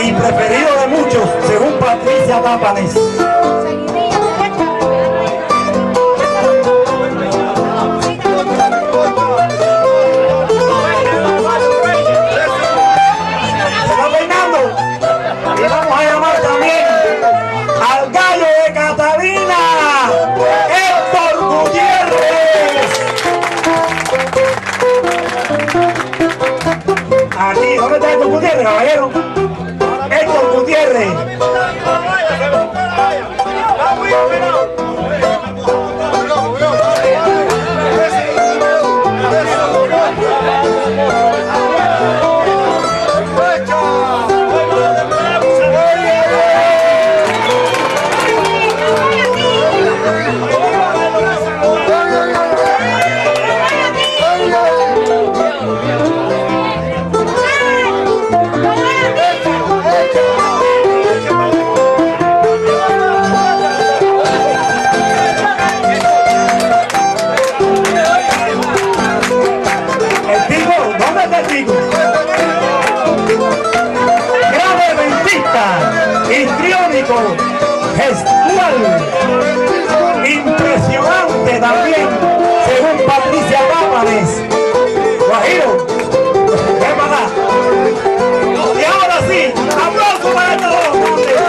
y preferido de muchos, según Patricia Tápanes. Aquí, ¿dónde está Héctor Gutiérrez, caballero? Héctor Gutiérrez. Histriónico, gestual, impresionante también, según Patricia Tápanes. Guajiro, ven para acá. Y ahora sí, aplauso para estos dos.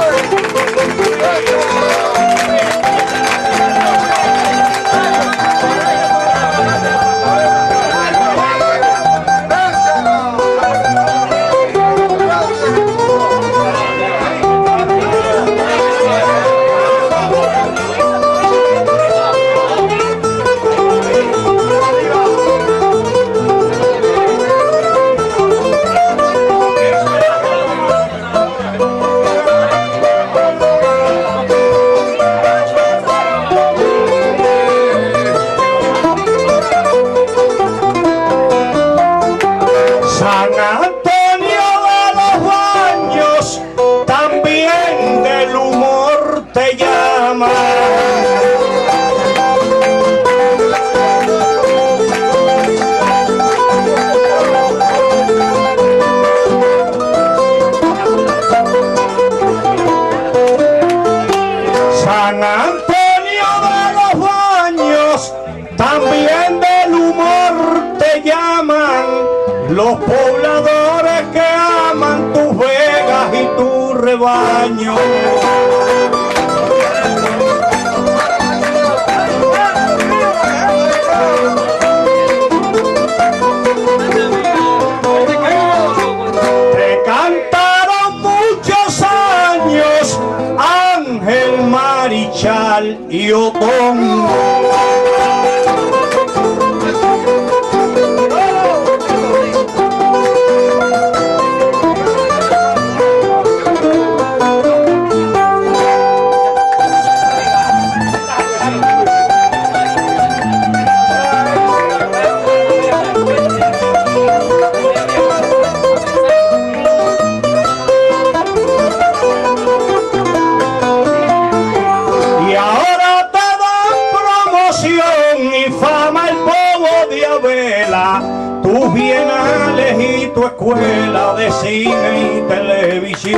Los pobladores que aman tus vegas y tu rebaño. Te cantaron muchos años Ángel, Marichal y Otón. Tus bienales y tu escuela de cine y televisión.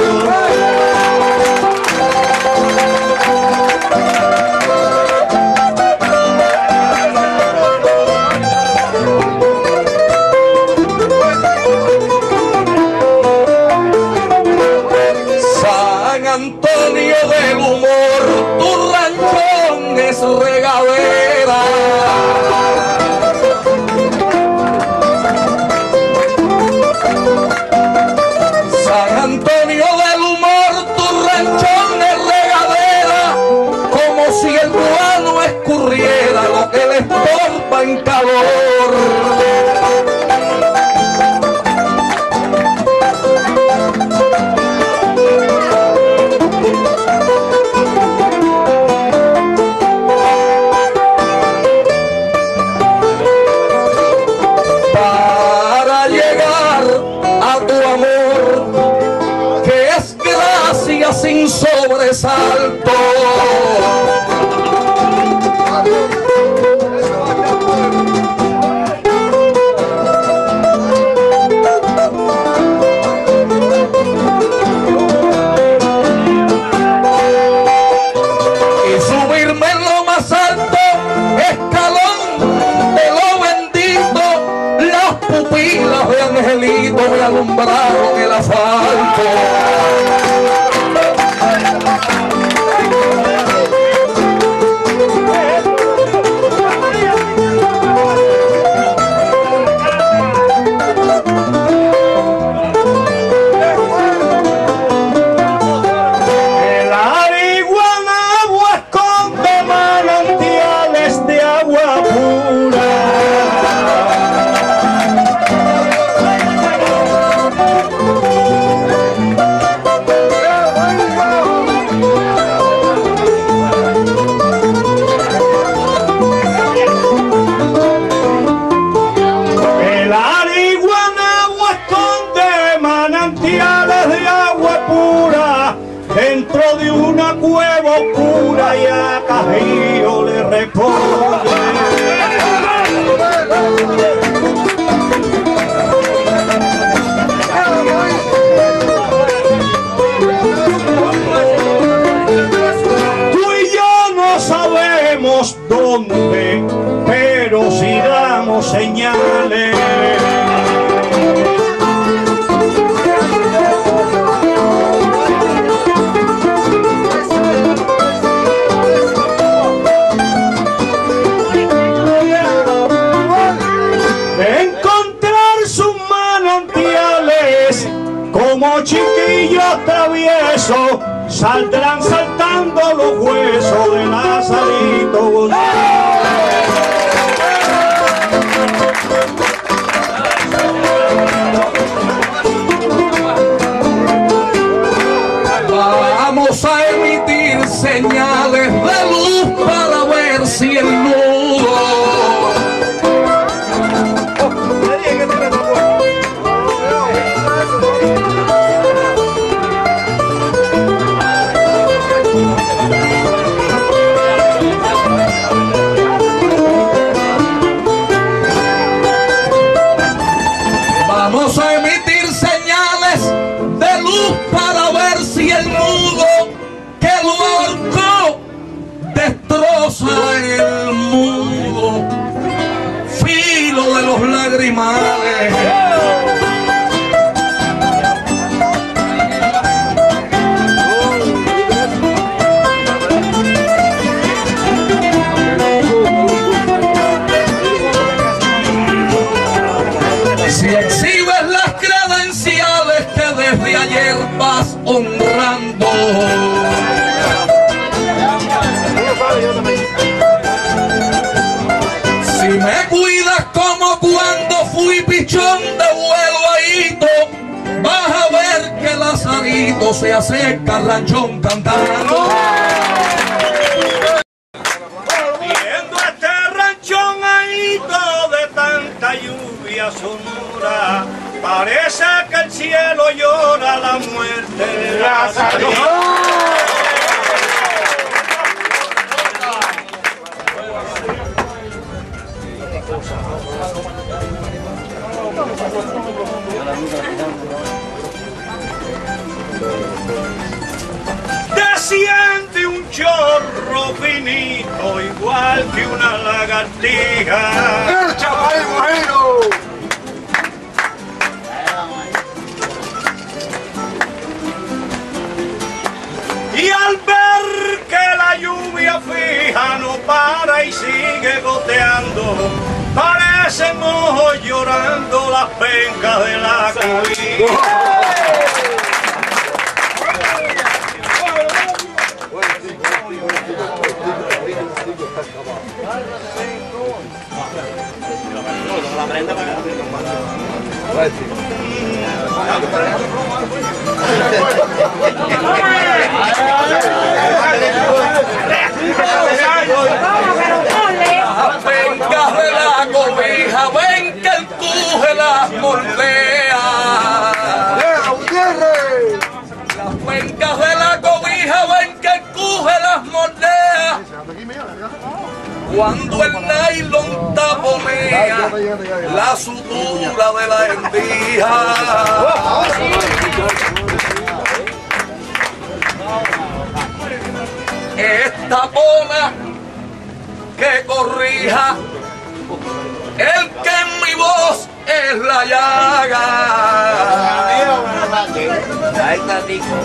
San Antonio del humor, tu ranchón es regadera. Lo que les estorba en calor. Para llegar a tu amor, que es gracia sin sobresalto. alumbraron el asfalto. Dentro de una cueva oscura y a Cajío le responde. Tú y yo no sabemos dónde, pero sí damos señales. Como chiquillos traviesos saldrán saltando los huesos de Lazarito González. Vamos a emitir señales de luz para ver si el nudo Vamos a emitir señales de luz para ver si el nudo que lo ahorcó destroza el mundo, filo de los lagrimales. Si exhibes las credenciales que desde ayer vas honrando, si me cuidas como cuando fui pichón de vuelo ahito, vas a ver que Lazarito se acerca al ranchón cantando. Viendo este ranchón ahito de tanta lluvia sonora, parece que el cielo llora la muerte de Lazarito. Desciende un chorro finito igual que una lagartija. ¡El chaval imagino! Y al ver que la lluvia fija no para y sigue goteando, parecen ojos llorando las pencas de la cobija. Las pencas de la cobija, ven que el cuje las moldea. Las pencas de la cobija, ven que el cuje las moldea. Cuando el nylon taponea la sutura de la endija. Esta bola que corrija el que en mi voz es la llaga. Ahí está Nico.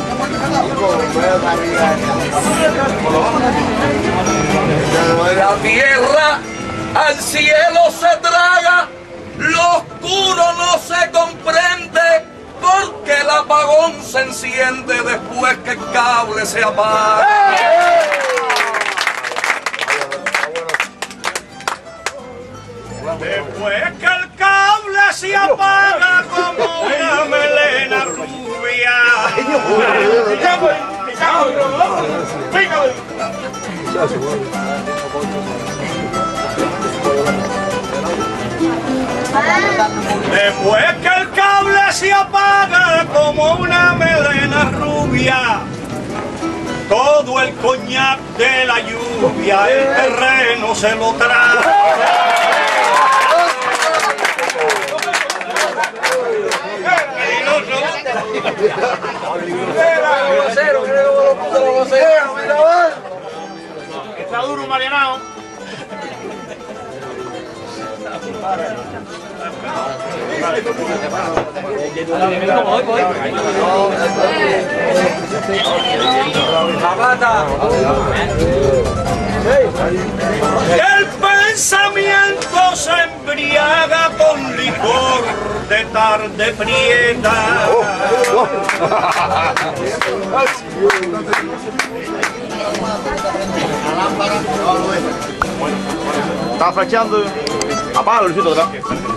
La tierra al cielo se traga, lo oscuro no se comprende, porque el apagón se enciende después que el cable se apaga. Después que el cable se apaga como una melena rubia. Después que el cable se apaga como una melena rubia, todo el coñac de la lluvia el terreno se lo trae. Está duro, Marianao. El pensamiento se embriaga con licor de tarde prieta. Está fachando a palo, Luisito, ¿verdad?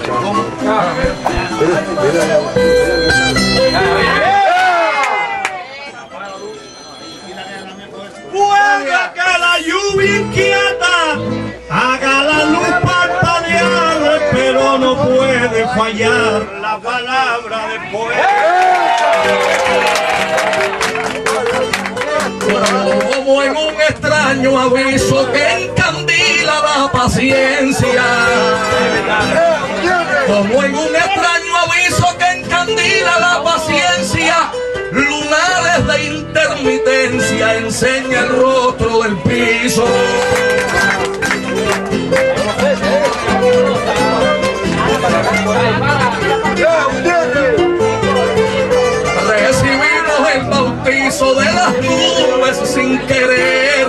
Puede que la lluvia inquieta haga la luz parpadear, pero no puede fallar la palabra de poeta. Como en un extraño aviso que encandila la paciencia. Como en un extraño aviso que encandila la paciencia, lunares de intermitencia enseña el rostro del piso. Recibimos el bautizo de las nubes sin querer.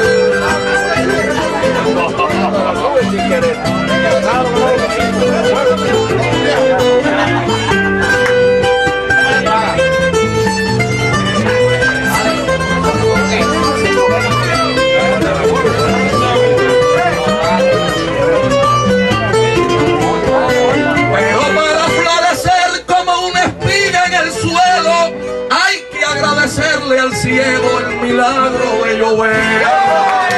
Pero para florecer como una espiga en el suelo, hay que agradecerle al cielo el milagro de llover.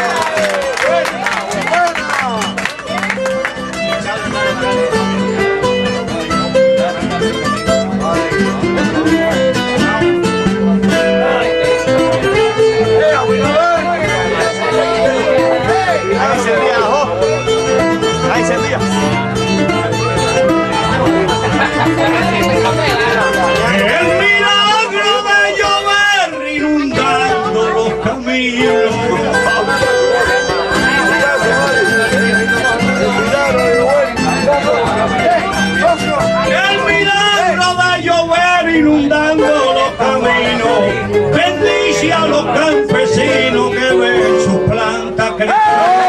El milagro de llover inundando los caminos. El milagro de llover inundando los caminos. Bendice a los campesinos que ven sus plantas crecer.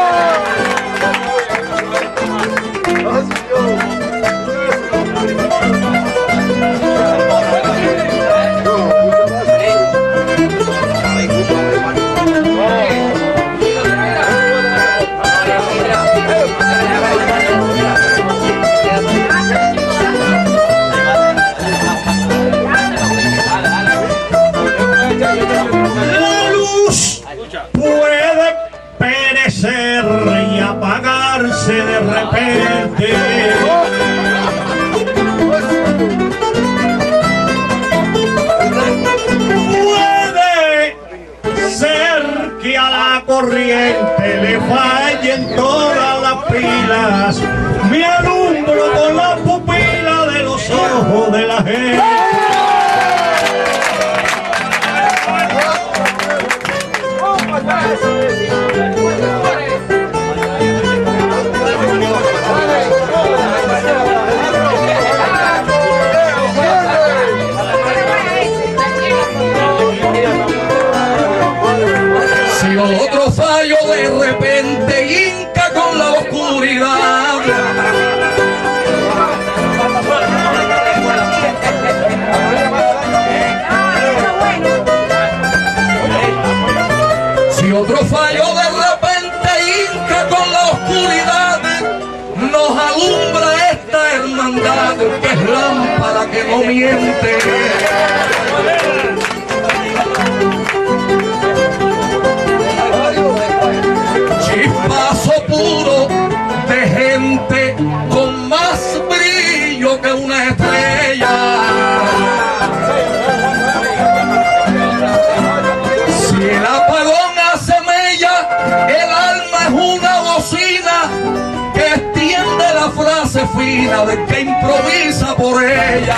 La luz puede perecer y apagarse de repente. Puede ser que a la corriente le fallen todas las pilas. Me alumbro con la pupila de los ojos de la gente. hermandad que es lámpara que no miente. Chispazo puro de gente con más brillo que una estrella. Si el apagón hace mella, el alma es una bocina que extiende la frase fina del que improvisa por ella.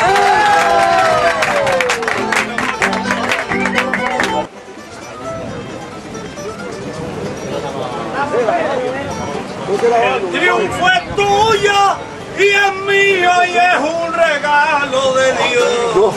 El triunfo es tuyo y es mío y es un regalo de Dios.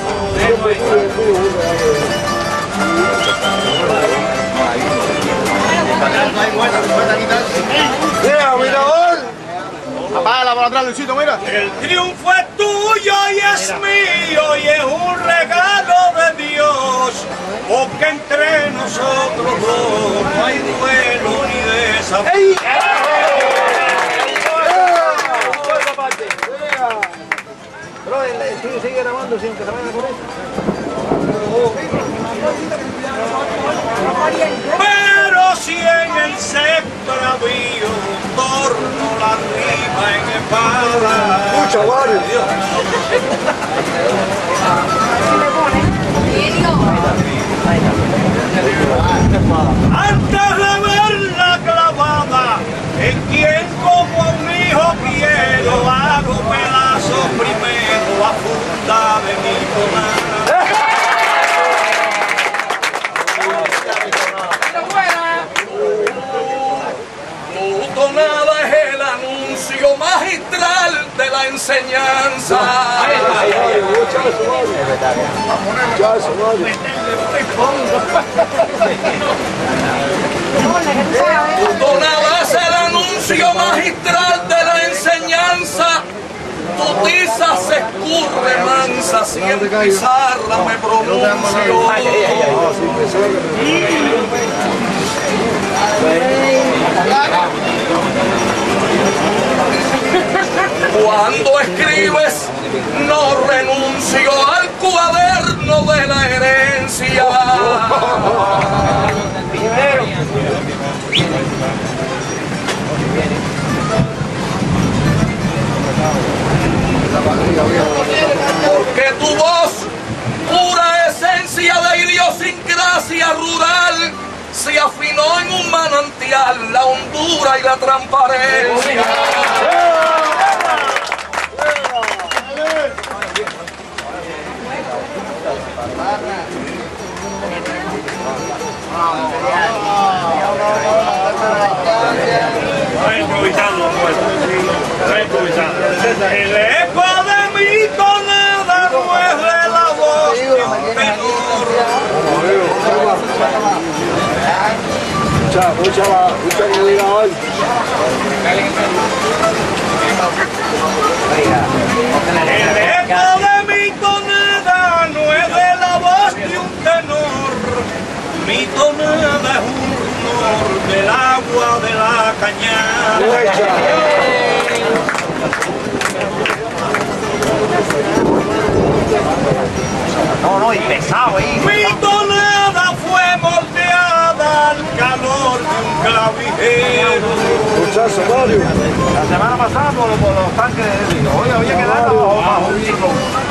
Mira, mirador. Apágala por atrás, Luisito, mira. El triunfo es tuyo y es mío y es un regalo de Dios. Porque entre nosotros dos no hay duelo ni desafío. Pero el tuyo sigue grabando sin que se vayan a correr. Pero si en el sextravío torno la rima en espada. Escucha, Wario. Antes de verla clavada, en quien como a un hijo quiero, hago pedazos primero a funda de mi tonada. Tu tonada es el anuncio magistral de la enseñanza. Tu tonada es el anuncio magistral de la enseñanza. Tu tiza se escurre mansa, si en pizarra me pronuncio. Cuando escribes, no renuncio al cuaderno de la herencia. Porque tu voz, pura esencia de idiosincrasia rural, se afinó en un manantial, la hondura y la transparencia. Está improvisando, está improvisando. El eco de mi tonada no es de la voz de un tenor. Escucha que diga hoy. El eco de mi tonada no es de la voz de un tenor. Mi tonada es un rumor del agua de la cañada. No, y pesado ahí. Mi tonada fue moldeada al calor de un clavijero. Muchacho, Mario. La semana pasada por los tanques de río. Oye, había que darla bajo un hilo.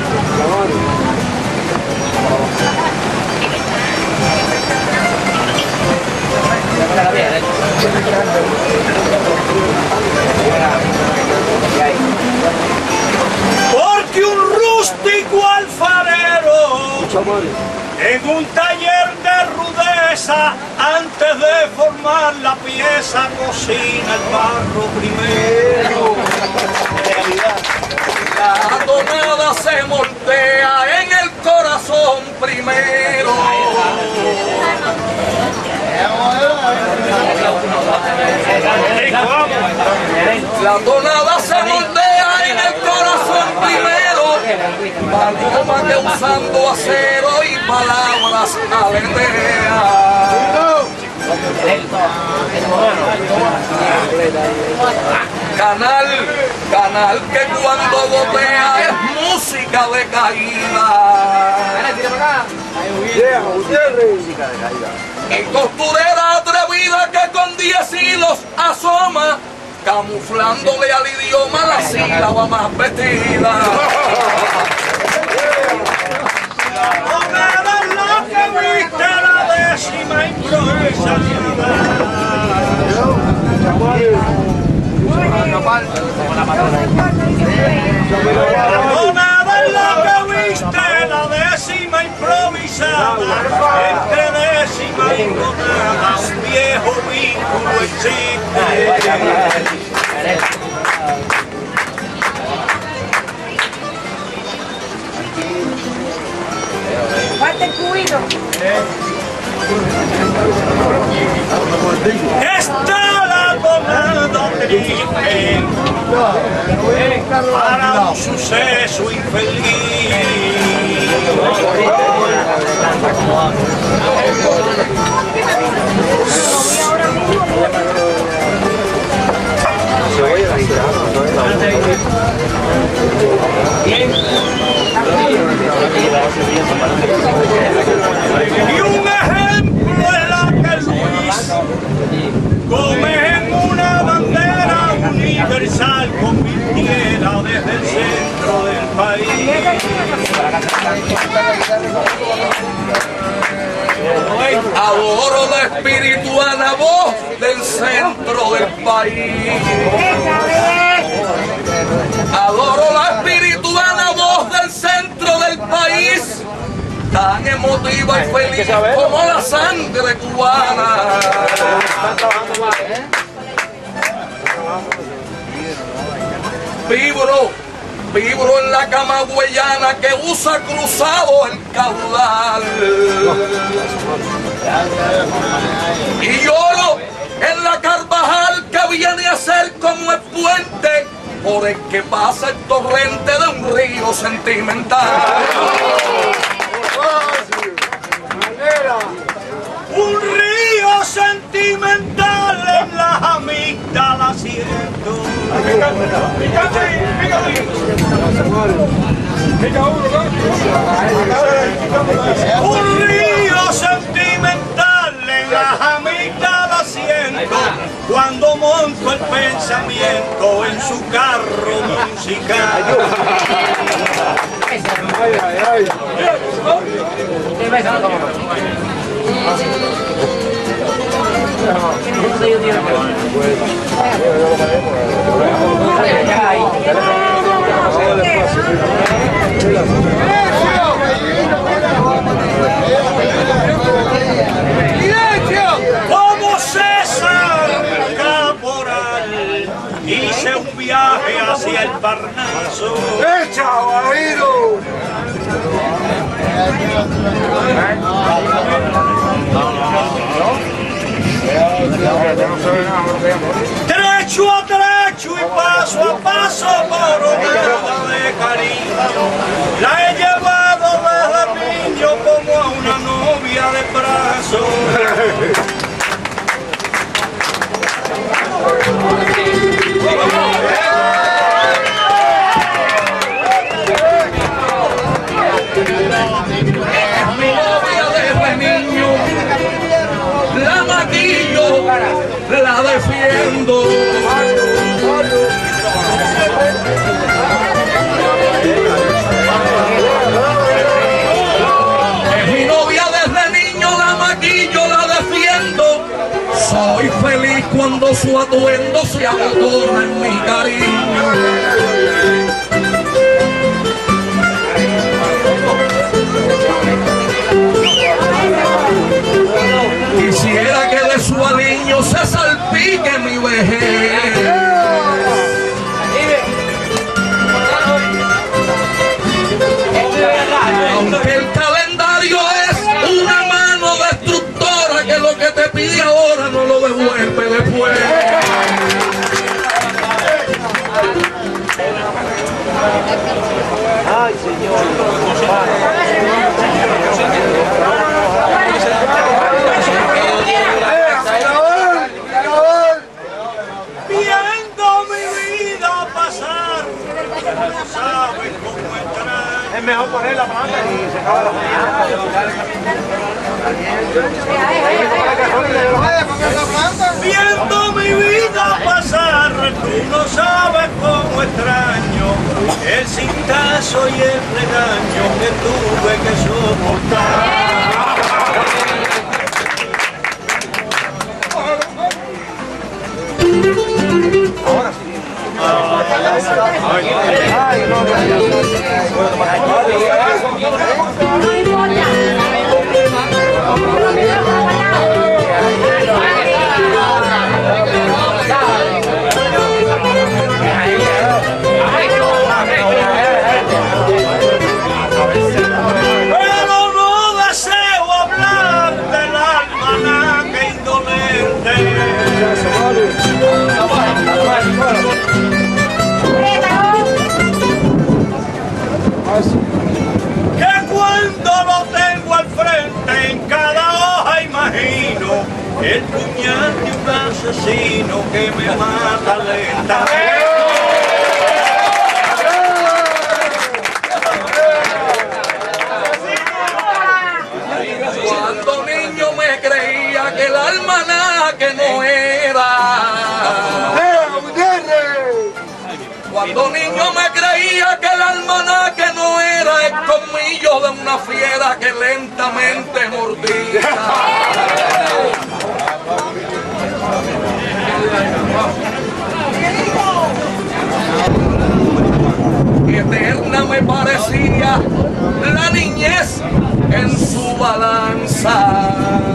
Porque un rústico alfarero en un taller de rudeza, antes de formar la pieza, cocina el barro primero. La tonada se moldea en el corazón primero. La tonada se moldea en el corazón primero. Paloma que usando acero y palabras aletea. Canal que cuando gotea es música de caída. Y costurera atrevida que con 10 hilos asoma, camuflándole al idioma la sílaba más vestida. Moneda es la que viste la décima improvisada. Moneda es la que viste la décima improvisada. Entre décima y gonada un viejo vínculo existe. Falta el cubito. Está la tonada triste para un suceso infeliz. Y un ejemplo es la que Luis come en una bandera universal, convirtiera desde el centro del país. Adoro la espirituana voz del centro del país. Adoro la espirituana voz del centro del país, tan emotiva y feliz como la sangre cubana. Vibro en la camagüeyana que usa cruzado el caudal. Y lloro en la Carvajal que viene a ser como el puente por el que pasa el torrente de un río sentimental. Un río sentimental en las amígdalas siento. Un río sentimental en las amígdalas siento cuando monto el pensamiento en su carro musical. Como César Caporal hice un viaje hacia el Parnaso. ¡Echa, marido! Trecho a trecho y paso a paso por nada de cariño, la he llevado desde niño como a una novia de brazo. Mi novia desde niño, la maquillo, la defiendo. Es mi novia desde niño, la maquillo, la defiendo. sabes cómo extraño. Es mejor poner la planta y se acaba la Viendo mi vida pasar, tú no sabes cómo extraño el cintazo y el regaño que tuve que soportar. Ahora sí. Pero no deseo hablar del almanaque indolente que cuando lo tengo al frente en cada hoja imagino el puñal de un asesino que me mata lentamente. Cuando niño me creía que el almanaque no era. Cuando niño me creía que el almanaque no era el colmillo de una fiera que lentamente mordía. Eterna me parecía la niñez en su balanza.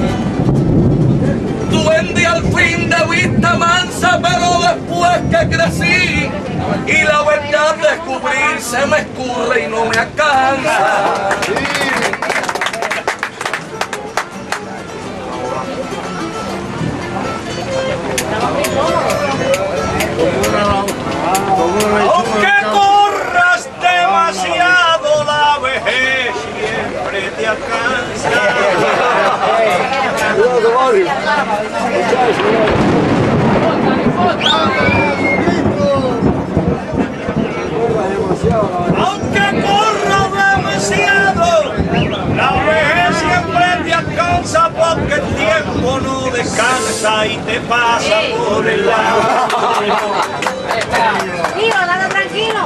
Duende al fin de vista mansa, pero después que crecí y la verdad descubrí, se me escurre y no me alcanza. Aunque corras demasiado, la vejez siempre te alcanza. Aunque corras demasiado, la vejez siempre te alcanza, porque el tiempo no descansa y te pasa por el lado. Tío, dale tranquilo.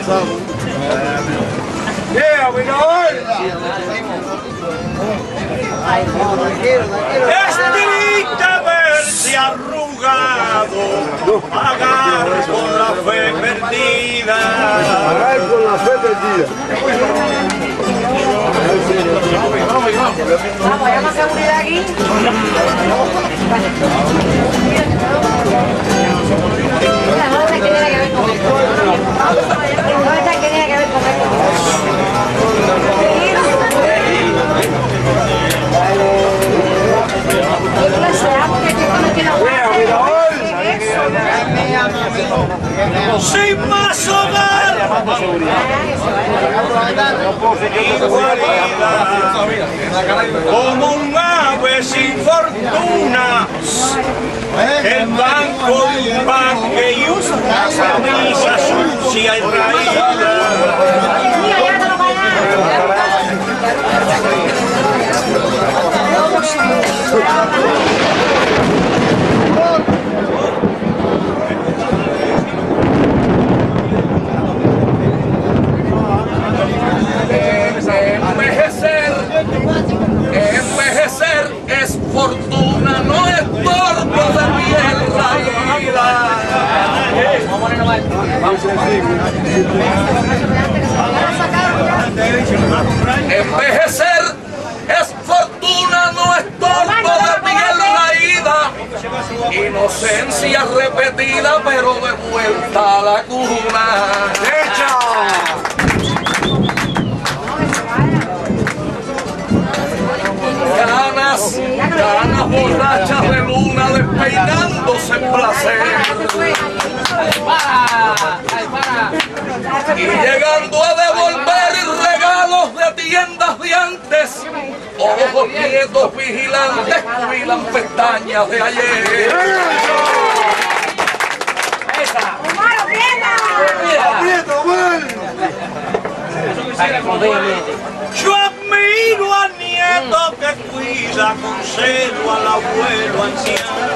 Es triste verse arrugado, pagar con la fe perdida. Pagar con la fe perdida. Vamos, hay más seguridad aquí. Mira, no sé qué tiene que ver con esto. No sé qué tiene que ver con esto. Sin más hogar, como un ave sin fortuna, el banco de un banque y una camisa sucia y raída. Envejecer es fortuna, no es torto de piel raída. Envejecer es fortuna, no es torto de piel raída. Inocencia repetida, pero de vuelta a la cuna. Ganas borrachas de luna despeinándose en placer. Y llegando a devolver regalos de tiendas de antes, ojos quietos vigilantes jubilan pestañas de ayer. ¡Omar, aprieta! ¡Aprieta, Yo admiro al nieto que cuida con celo al abuelo anciano.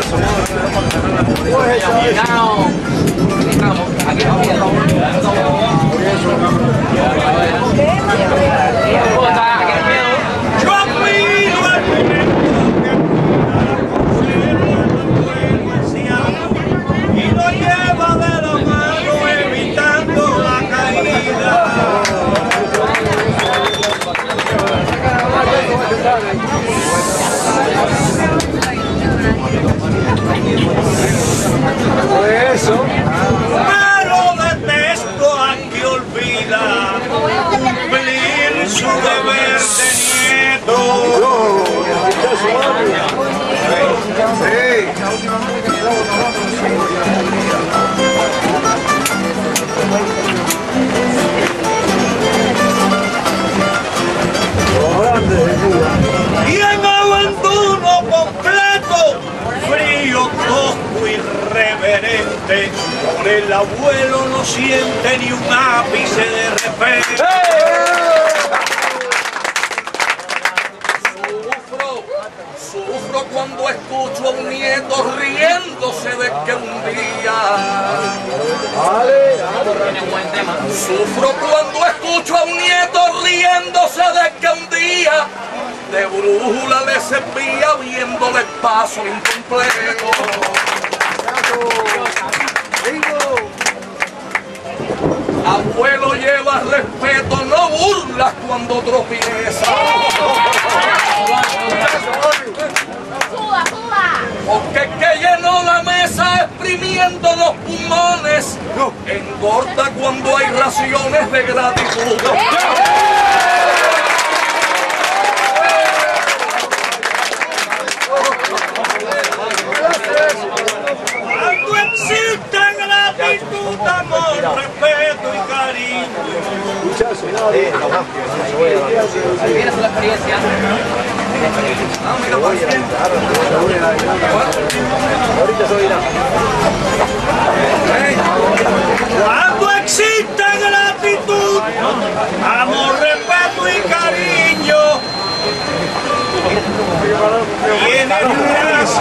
Yo admiro al nieto que cuida con celo al abuelo anciano y lo lleva de la mano evitando la caída. Eso. Pero detesto a que olvida cumplir su deber de nieto. Y en abandono completo, frío, tosco, irreverente, por el abuelo no siente ni un ápice de respeto. Sufro cuando escucho a un nieto riéndose de que un día. Sufro cuando escucho a un nieto riéndose de que un día de brújula le servía viéndole el paso incompleto. Abuelo, lleva respeto, no burlas cuando tropieza. Porque el que llenó la mesa exprimiendo los pulmones engorda cuando hay raciones de gratitud. Cuando existe gratitud, amor, respeto y cariño. Ahí viene su experiencia. Cuando existe gratitud, amor, respeto y cariño, tiene razón.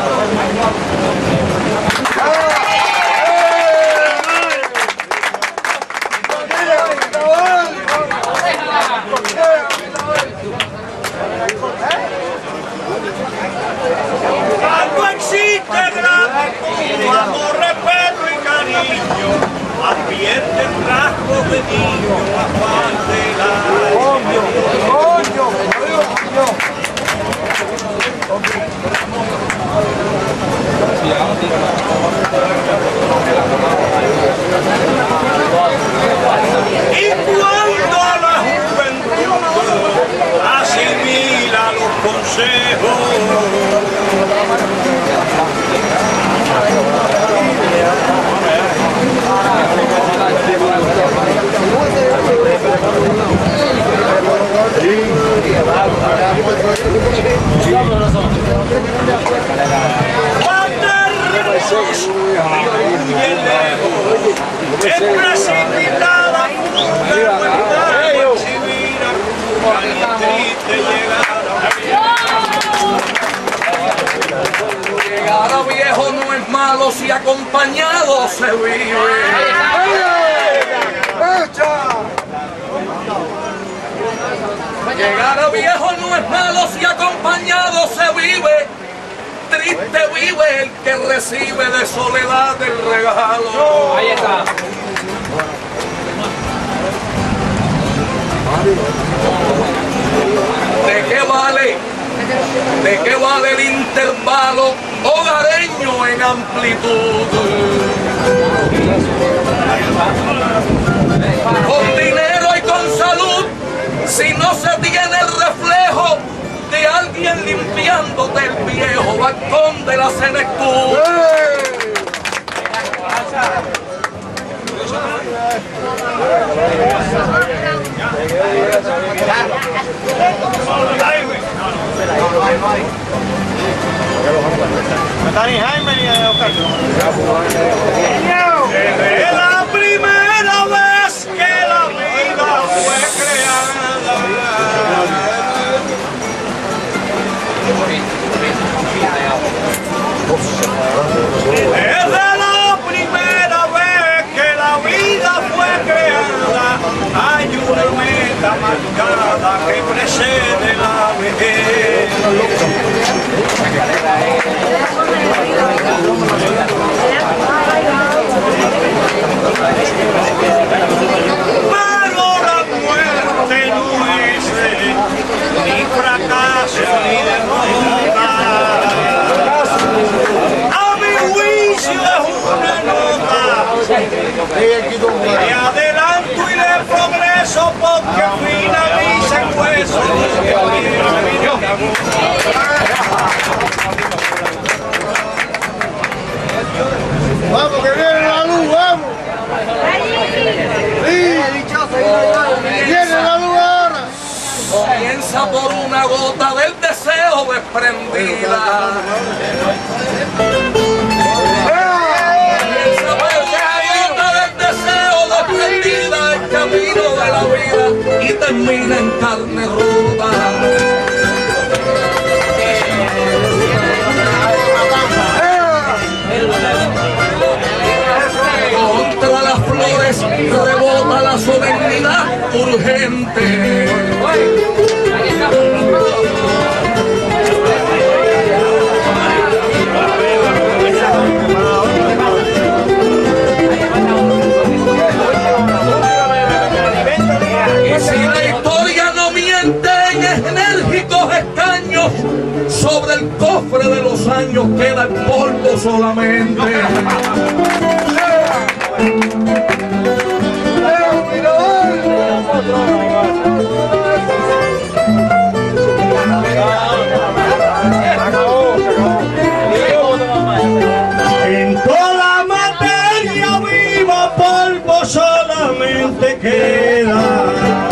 Cuando existe gratitud, amor, respeto y cariño, advierte rasgos de niño, afán de la y cuando la juventud asimila los consejos, es precipitada llegar a viejo no es malo si acompañado se vive. Llegar a viejo no es malo si acompañado se vive. Triste vive el que recibe de soledad el regalo. Ahí está. ¿De qué vale el intervalo hogareño en amplitud? Con dinero y con salud, si no se tiene el reflejo de alguien limpiándote el viejo balcón de la senectud. Es la primera vez que la vida fue creada. de adelanto y de progreso, porque finaliza el hueso. Vamos, que viene la luz, vamos. Sí, viene la luz ahora. Comienza por una gota del deseo desprendida. Comienza por una gota del deseo desprendida, el camino de la vida, y termina en carne ruda. Contra las flores rebota la solemnidad urgente. Y si la historia no miente, en enérgicos escaños sobre el cofre de los años queda el polvo solamente. En toda materia viva polvo solamente queda.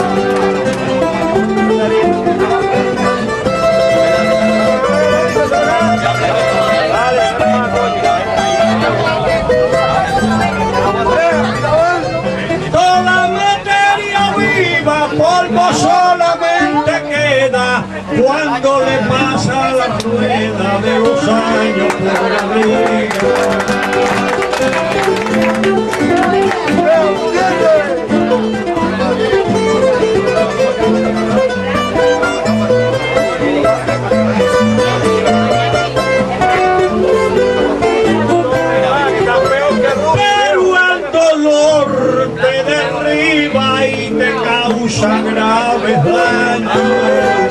Toda materia viva polvo solamente queda cuando le pasa la rueda de los años por arriba. Pero el dolor te derriba y te causa graves daños.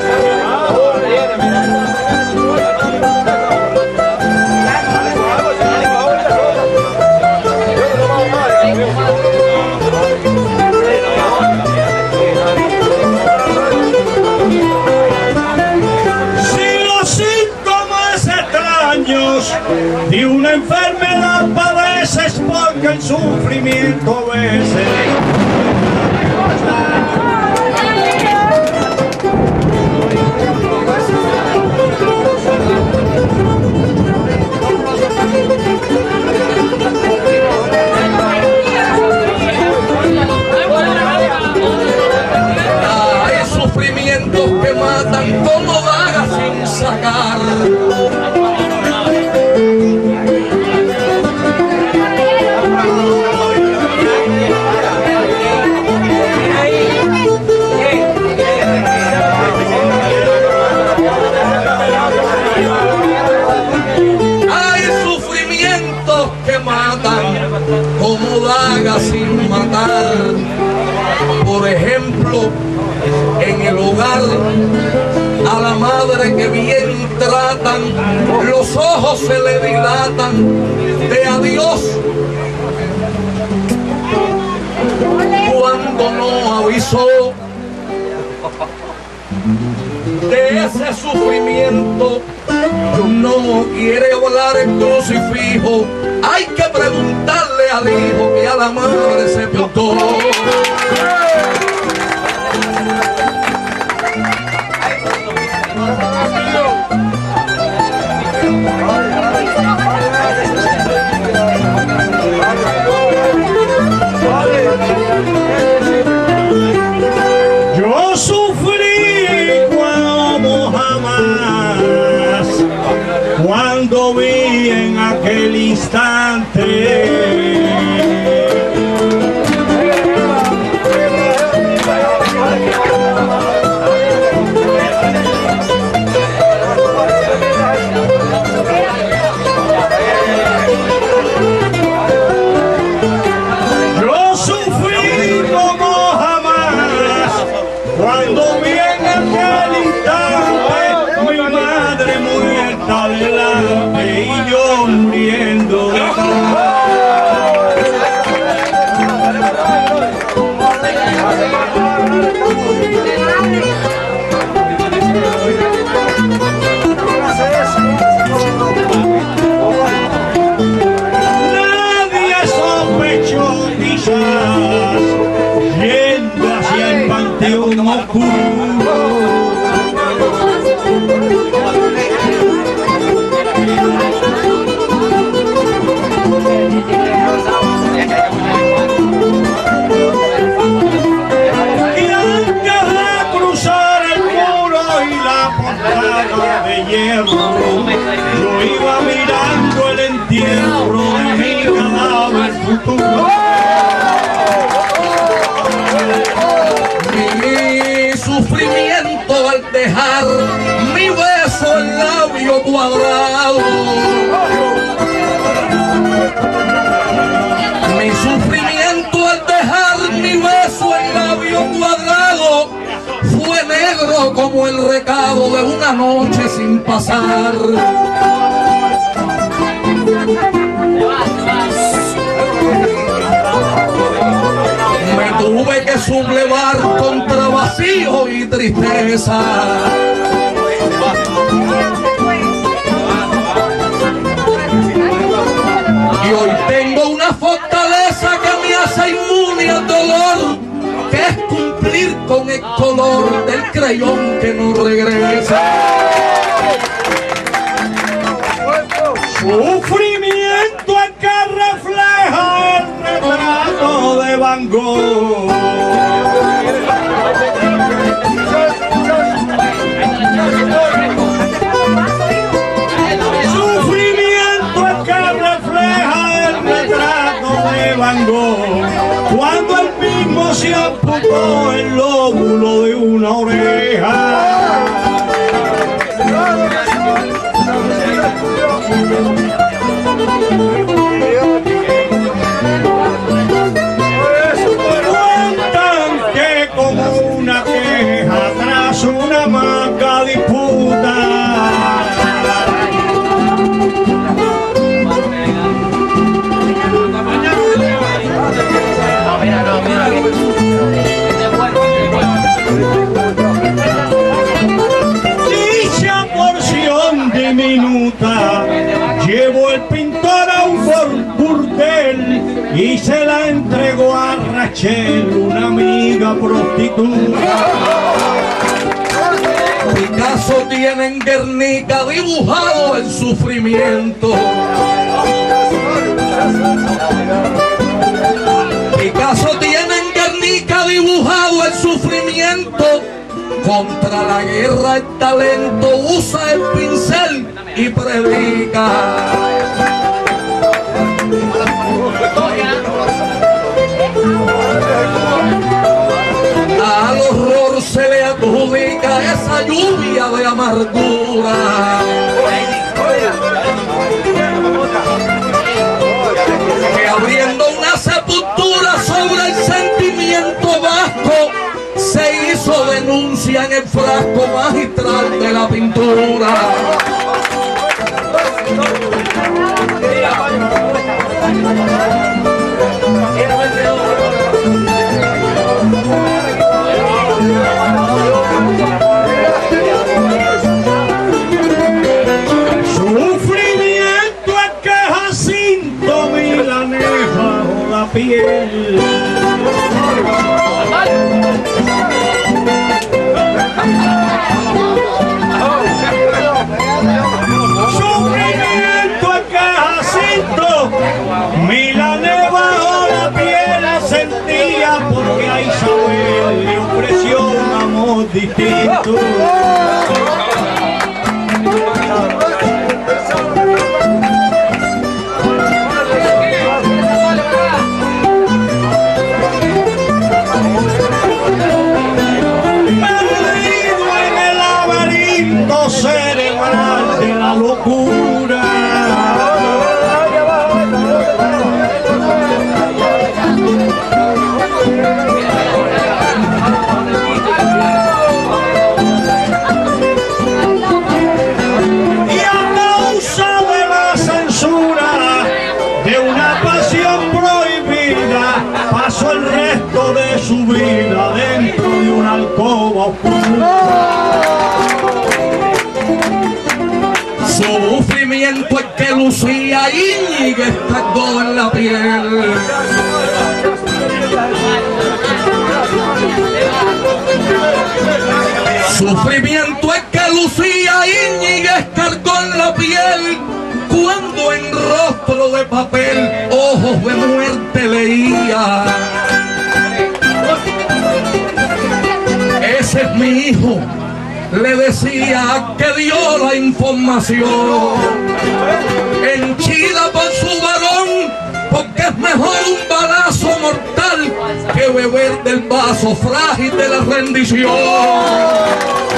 Si los síntomas extraños de una enfermedad padeces, porque el sufrimiento a veces Hay sufrimientos que matan como dagas sin sacar. Hay sufrimientos que matan como dagas sin matar. Por ejemplo, en el hogar, a la madre que bien tratan, los ojos se le dilatan de adiós, cuando no avisó de ese sufrimiento. No quiere volar el crucifijo, hay que preguntarle al hijo que a la madre se pintó. yo sufrí como jamás cuando vi en aquel instante adelante y yo muriendo de calor. Nadie sospechó quizás, yendo hacia el panteón oscuro. Y antes de cruzar el muro y la portada de hierro, yo iba mirando el entierro de mi cadáver futuro. Mi sufrimiento al dejar mi beso en labio cuadrado. Mi sufrimiento al dejar mi beso en labio cuadrado fue negro como el recado de una noche sin pasar. Me tuve que sublevar contra vacío y tristeza. Y hoy tengo una fortaleza que me hace inmune al dolor, que es cumplir con el color del creyón que no regresa. Sufrimiento es que refleja el retrato de Van Gogh. Sufrimiento es que refleja el retrato de Van Gogh, cuando él mismo se amputó el lóbulo de una oreja. Cuentan que como una queja tras una manga disputa, dicha porción diminuta llevó el pintor a un burdel y se la entregó a Rachel, una amiga prostituta. Picasso tiene en Guernica dibujado el sufrimiento. Picasso tiene en Guernica dibujado el sufrimiento. Contra la guerra el talento usa el pincel y predica. Al horror se le adjudica esa lluvia de amargura. Que abriendo una sepultura sobre el sentimiento vasco, se hizo denuncia en el frasco magistral de la pintura. Sufrimiento es que Jacinto Milanés bajo la piel. Sufrimiento es que Jacinto Milanés bajo la piel sentía, porque a Isabel le ofreció un amor distinto. Perdido en el laberinto cerebral de la locura. Y a causa de la censura de una pasión prohibida, pasó el resto resto de su vida dentro de una alcoba oscura. Sufrimiento es que Lucía Íñiguez cargó en la piel. Sufrimiento es que Lucía Íñiguez cargó en la piel cuando en rostro de papel ojos de muerte leía. Ese es mi hijo, le decía que dio la información. Henchida por su varón, porque es mejor un balazo mortal que beber del vaso frágil de la rendición.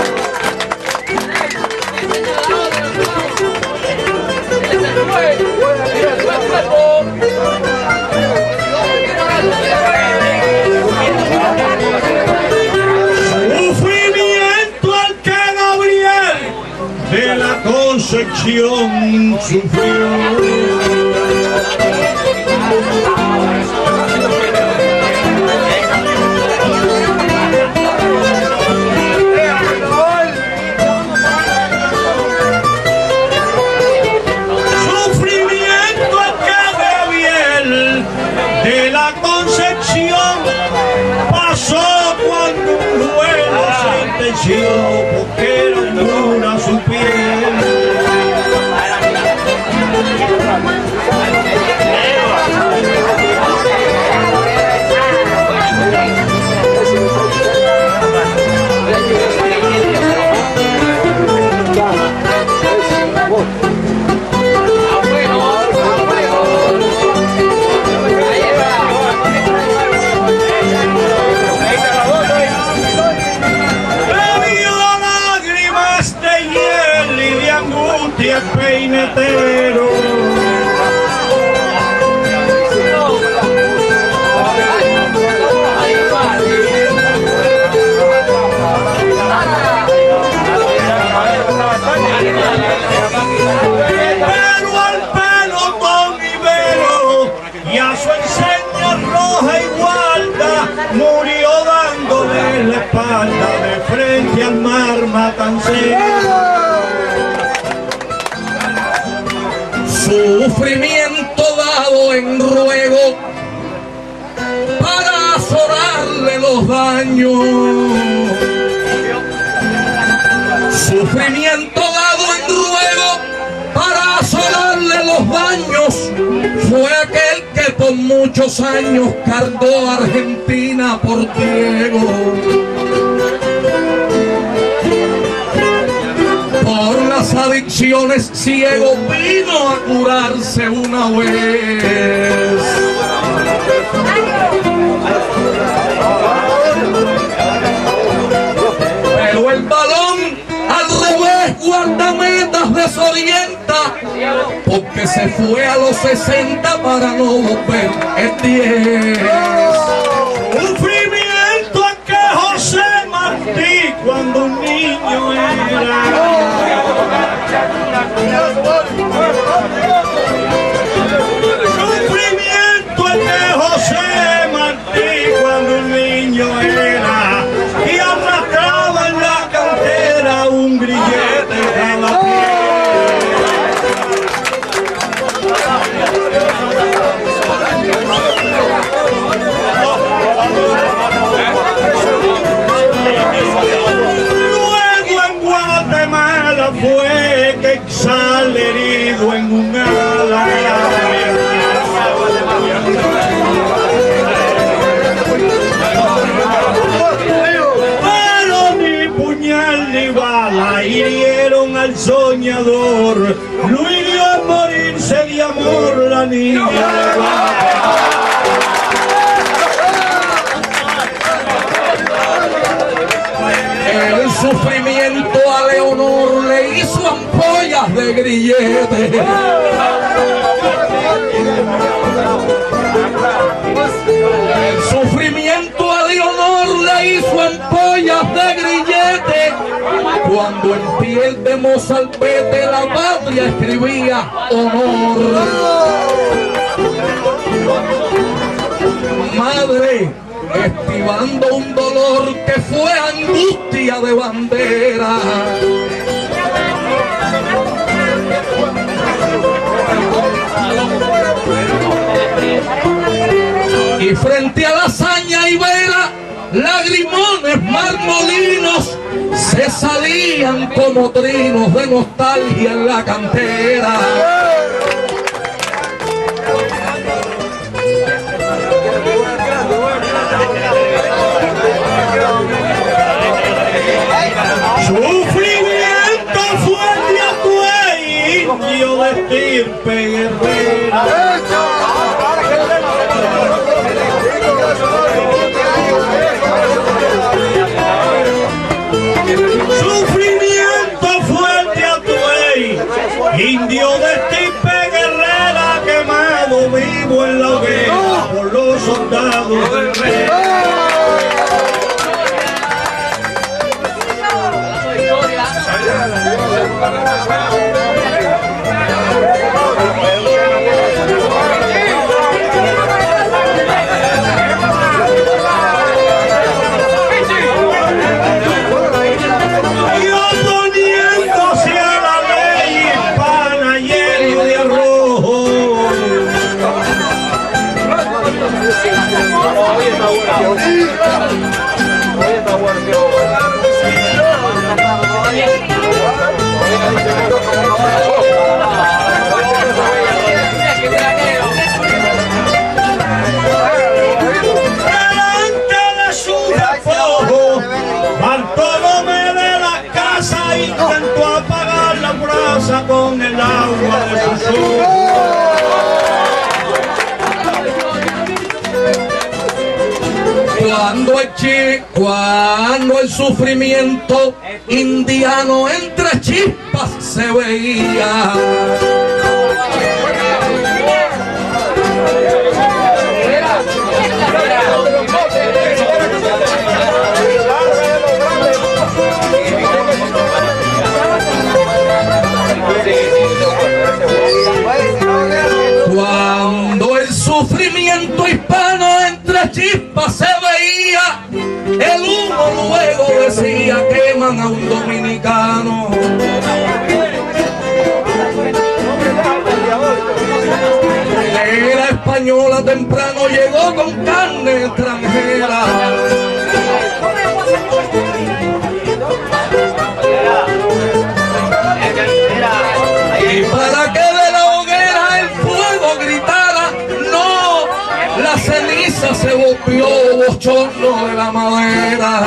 Sufrimiento al que Gabriel de la Concepción sufrió. Porque era dura su piel. Peinetero. Pero al pelo con mi velo y a su enseña roja y guarda murió dándole la espalda de frente al mar matancero. Sufrimiento dado en ruego para azorarle los daños. Sufrimiento dado en ruego para azorarle los daños. Fue aquel que por muchos años cargó a Argentina por Diego. Por las adicciones ciego vino a curarse una vez. Pero el balón al revés guardametas desorienta, porque se fue a los 60 para no volver el 10. Sufrimiento a que José Martí cuando un niño era. Sufrimiento el de José Martí cuando un niño era y arrastraba en la cantera un grillete a la piel. Luego en Guatemala fue que sale herido en un ala. Pero ni puñal ni bala hirieron al soñador. Lo hirió a morirse de amor la niña. El sufrimiento a Leonor le hizo ampollas de grillete. El sufrimiento a Leonor le hizo ampollas de grillete. Cuando en piel de mozalbete la patria escribía honor. Madre, esquivando un dolor que fue angustia de bandera. Y frente a la hazaña ibera, lagrimones marmolinos se salían como trinos de nostalgia en la cantera. Sufrimiento fue de Atuey, indio de estirpe guerrera. Sufrimiento fue de Atuey, indio de estirpe guerrera, quemado vivo en la hoguera por los soldados del rey. Y oponiéndose a la ley hispana lleno de arrojo. Delante de su despojo, Bartolomé de la Casa intentó apagar la brasa con el agua de sus ojos. Cuando el sufrimiento indiano entre chispas se veía. Cuando el sufrimiento hispano entre chispas se veía, el humo luego decía: queman a un dominicano. Era española temprano llegó con carne extranjera. Y para que de la hoguera el fuego gritara, no, la ceniza se volvió bochorno de la madera.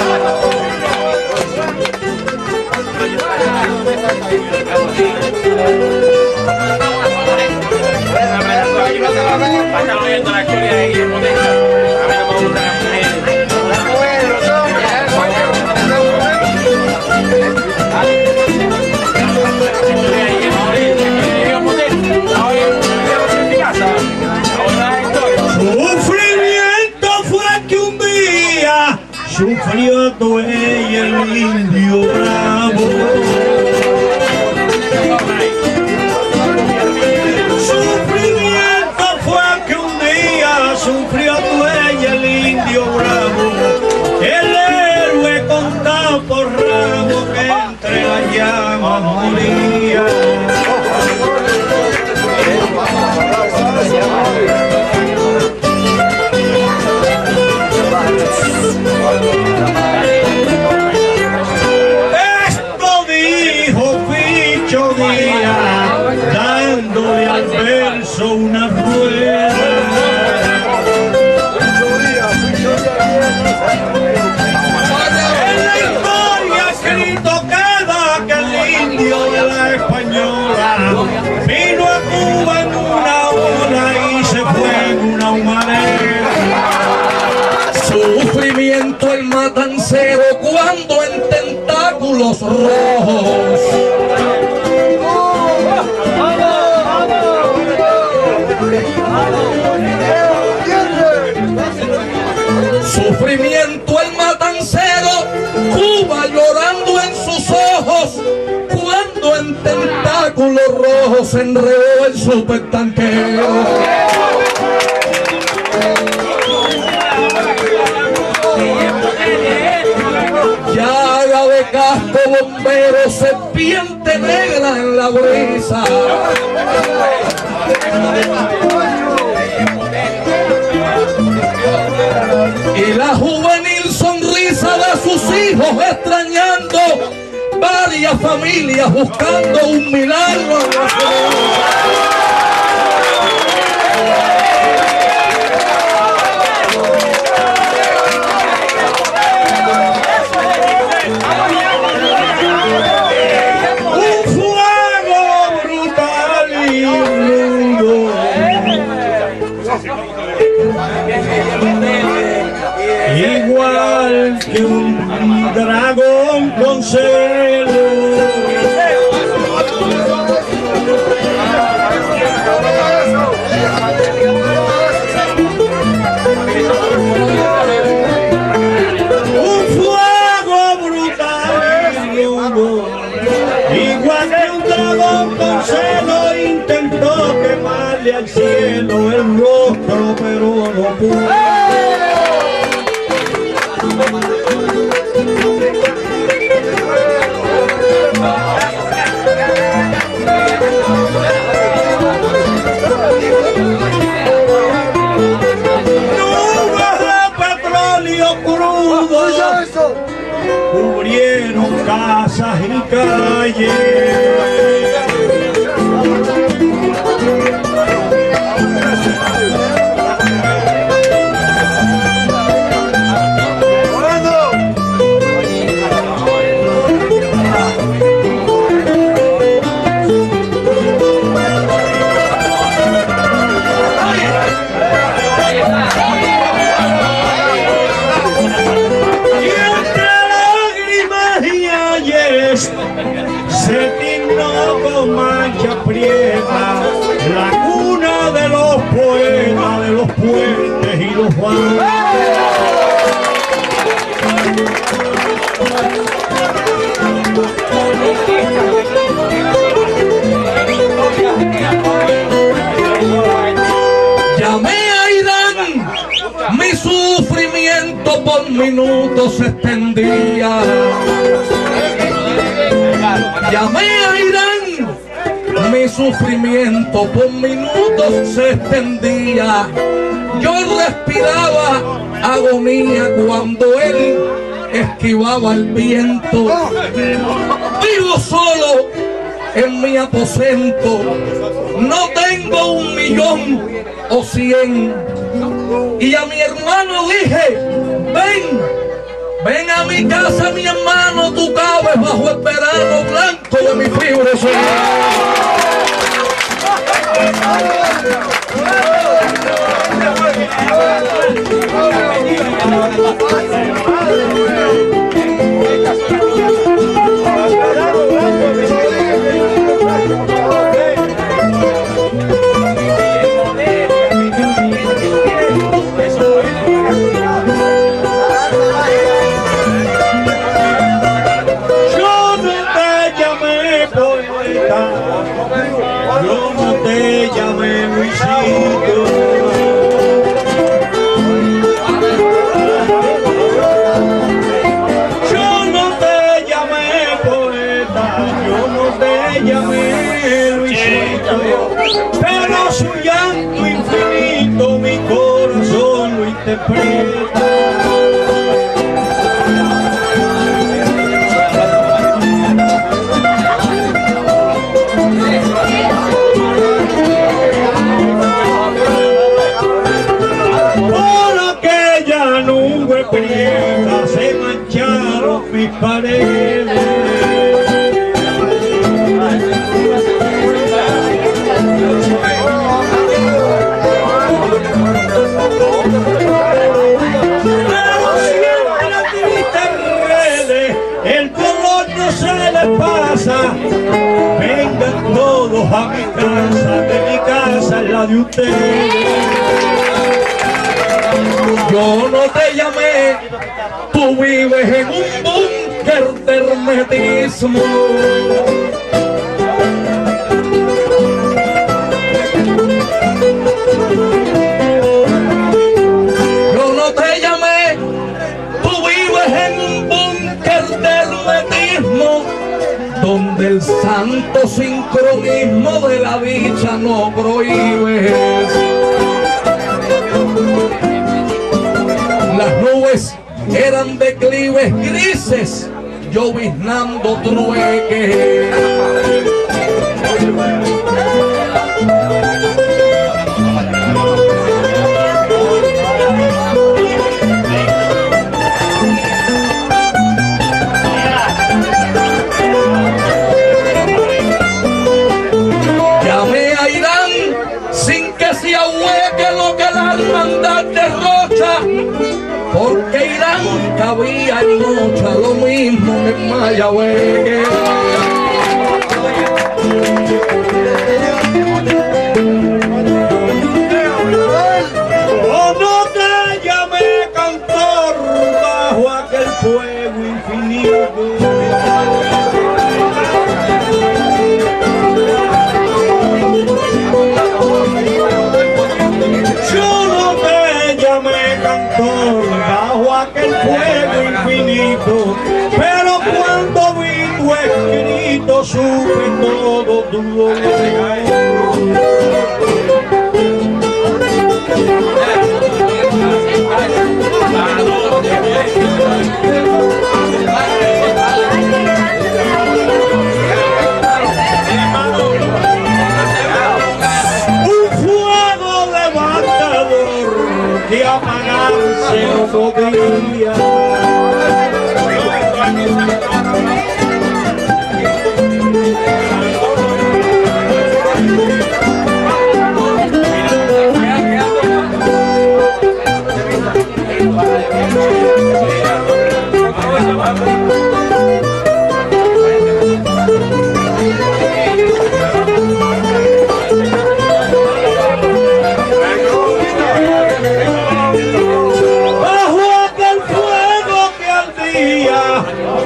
Sufrimiento fue que un día sufrió Atuey el indio bravo. Sufrimiento fue que un día sufrió Atuey el indio bravo, el héroe con capo ramo que entre las llamas moría. Esto dijo Ficho Díaz, dándole al verso una rueda. En la historia escrito queda que el indio de la Española vino a Cuba en una ola y se fue en una humareda. Sufrimiento el matancero cuando en tentáculos rojos sufrimiento el matancero, Cuba llorando en sus ojos, cuando en tentáculos rojos se enredó el supertanquero. casco bombero, serpiente negra en la brisa. Y la juvenil sonrisa de sus hijos extrañando varias familias buscando un milagro en la Un fuego brutal y rudo, igual que un dragón con celo. Un fuego brutal y rudo, igual que un dragón con celo, intentó quemarle al cielo el rostro, pero no pudo. Nubes de petróleo crudo cubrieron casas y calles. Se tiñó con mancha prieta la cuna de los poetas, de los puentes y los bancos. Llamé a Irán, mi sufrimiento por minutos se extendía. Llamé a Irán, mi sufrimiento por minutos se extendía. Yo respiraba agonía cuando él esquivaba el viento. Vivo solo en mi aposento, no tengo 1 millón o 100. Y a mi hermano dije, ven a mi casa, mi hermano, tú cabes bajo el verano blanco de mi fibra solar. Yo no te llamé Luisito, yo no te llamé poeta, yo no te llamé Luisito, pero su llanto infinito mi corazón lo interpreta. Prieta se mancharon mis paredes. Pero siempre tristes redes, el color no se les pasa. Vengan todos a mi casa, que mi casa es la de ustedes. Yo no te llamé, tú vives en un búnker de hermetismo. Yo no te llamé, tú vives en un búnker de hermetismo. donde el santo sincronismo de la dicha no prohíbe. Las nubes eran declives grises, lloviznando trueques. Llamé a Irán sin que se ahueque lo que la hermandad derrocha, porque Irán cabía en Mocha lo mismo que en Mayabeque. Oh, no te llamé cantor bajo aquel fuego infinito. Yo no te llamé cantor bajo aquel fuego infinito, pero cuando vi tu escrito supe todo tu dolor. Un fuego levantador que apagarse no podía. Bajo aquel fuego que ardía,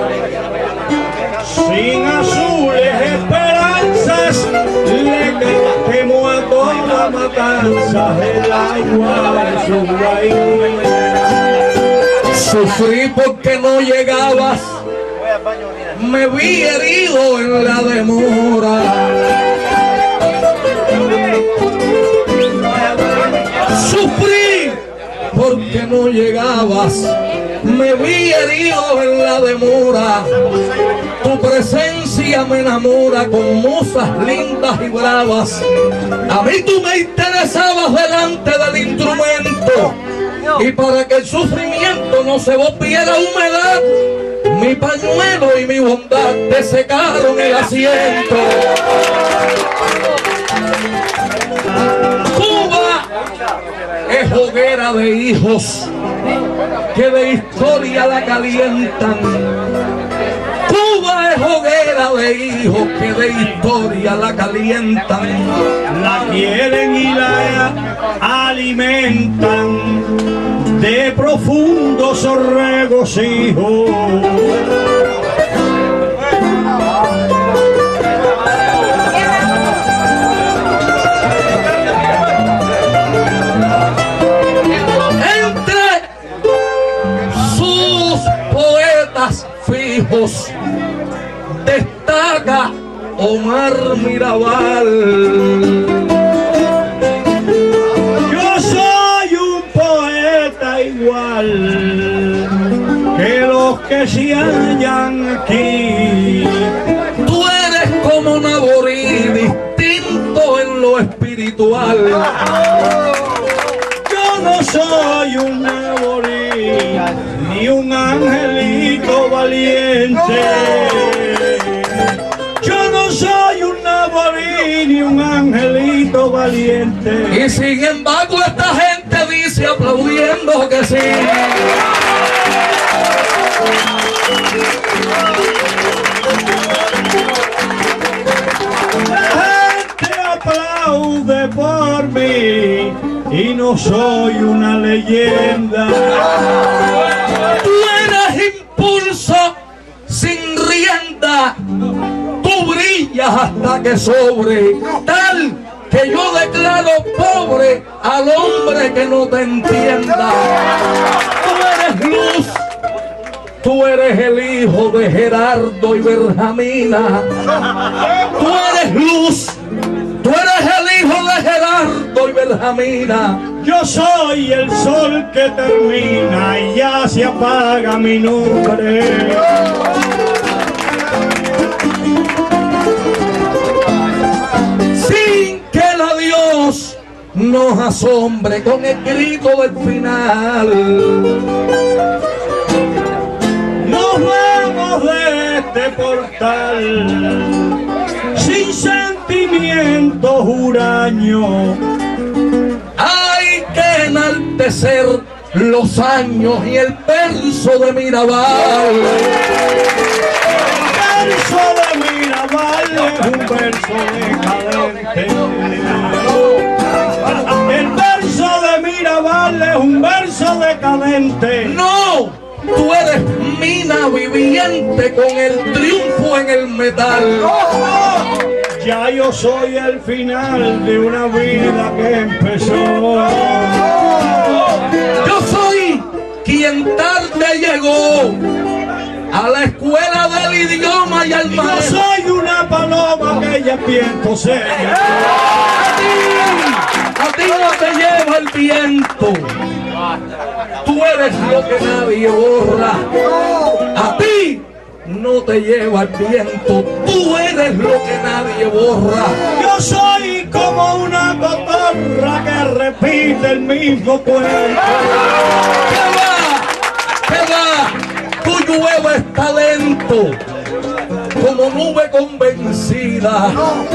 sin azules esperanzas, le quemó a toda matanza el agua de su raíz. Sufrí porque no llegabas, me vi herido en la demora. Sufrí porque no llegabas, me vi herido en la demora. Tu presencia me enamora con musas lindas y bravas. A mí tú me interesabas delante del instrumento, y para que el sufrimiento no se volviera humedad, mi pañuelo y mi bondad te secaron el asiento. Cuba es hoguera de hijos que de historia la calientan. Cuba es hoguera de hijos que de historia la calientan. La quieren y la alimentan de profundos regocijos. Entre sus poetas fijos destaca Omar Mirabal. Yo soy un poeta igual que los que se hallan aquí. Tú eres como Naborí, distinto en lo espiritual. Yo no soy un Naborí ni un angelito valiente. Yo no soy un Naborí ni un angelito valiente. Y sin embargo esta gente dice aplaudiendo que sí. La gente aplaude por mí y no soy una leyenda. Tú eres impulso sin rienda, tú brillas hasta que sobre, tal que yo declaro pobre al hombre que no te entienda. Tú eres luz Tú eres el hijo de Gerardo y Benjamina. Tú eres luz. Tú eres el hijo de Gerardo y Benjamina. Yo soy el sol que termina y ya se apaga mi nombre. Sin que el adiós nos asombre con el grito del final. Nos vamos de este portal sin sentimientos huraños. Hay que enaltecer los años y el verso de Mirabal. El verso de Mirabal es un verso decadente. El verso de Mirabal es un verso decadente. No, tú eres mina viviente con el triunfo en el metal. Ya yo soy el final de una vida que empezó. Yo soy quien tarde llegó a la escuela del idioma y al Yo maestro. soy una paloma que ya viento seña. A ti no te lleva el viento. Tú eres lo que nadie borra. A ti no te lleva el viento. Tú eres lo que nadie borra. Yo soy como una cotorra que repite el mismo cuento. ¿Qué va? ¿Qué va? Tú llueves talento como nube convencida.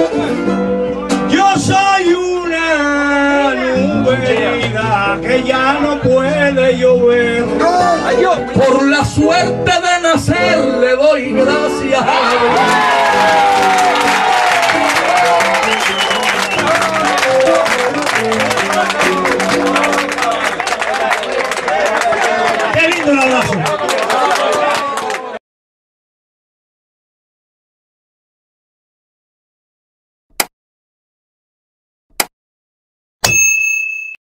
Yo soy una nube herida que ya no puede llover. Por la suerte de nacer le doy gracias a Dios.